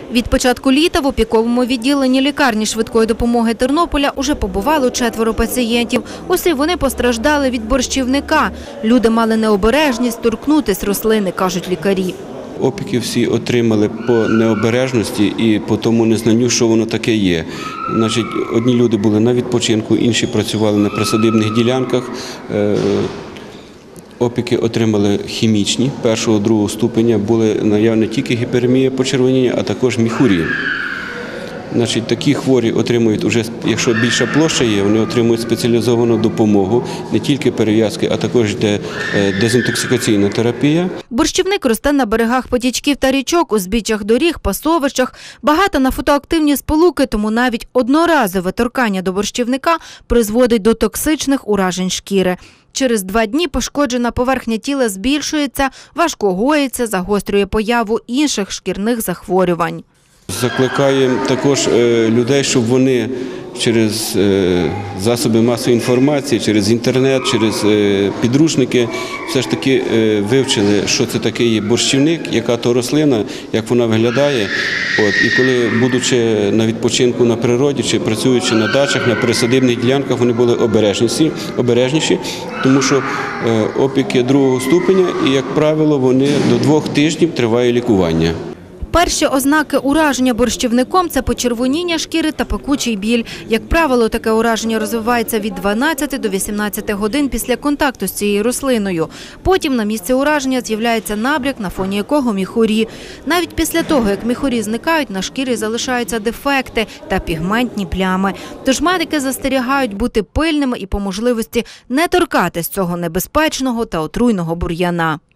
Від початку літа в опіковому відділенні лікарні швидкої допомоги Тернополя уже побувало 4 пацієнтів. Усі вони постраждали від борщівника. Люди мали необережність торкнутись рослини, кажуть лікарі. Опіки всі отримали по необережності і по тому незнанню, що воно таке є. Значить, одні люди були на відпочинку, інші працювали на присадибних ділянках. Опіки отримали хімічні, 1-2 ступеня, були наявні тільки гіперемія, почервоніння, а також міхурія. Значить, такі хворі отримують, уже, якщо більша площа є, вони отримують спеціалізовану допомогу, не тільки перев'язки, а також йде дезінтоксикаційна терапія. Борщівник росте на берегах потічків та річок, узбіччях доріг, пасовищах. Багато на фотоактивні сполуки, тому навіть одноразове торкання до борщівника призводить до токсичних уражень шкіри. Через 2 дні пошкоджена поверхня тіла збільшується, важко гоїться, загострює появу інших шкірних захворювань. Закликаємо також людей, щоб вони через засоби масової інформації, через інтернет, через підручники все ж таки вивчили, що це таке є борщівник, яка то рослина, як вона виглядає. І коли, будучи на відпочинку на природі чи працюючи на дачах, на присадибних ділянках, вони були обережніші, тому що опіки 2-го ступеня і, як правило, вони до 2 тижнів триває лікування. Перші ознаки ураження борщівником – це почервоніння шкіри та пекучий біль. Як правило, таке ураження розвивається від 12 до 18 годин після контакту з цією рослиною. Потім на місці ураження з'являється набряк, на фоні якого міхурі. Навіть після того, як міхурі зникають, на шкірі залишаються дефекти та пігментні плями. Тож медики застерігають бути пильними і по можливості не торкатись цього небезпечного та отруйного бур'яна.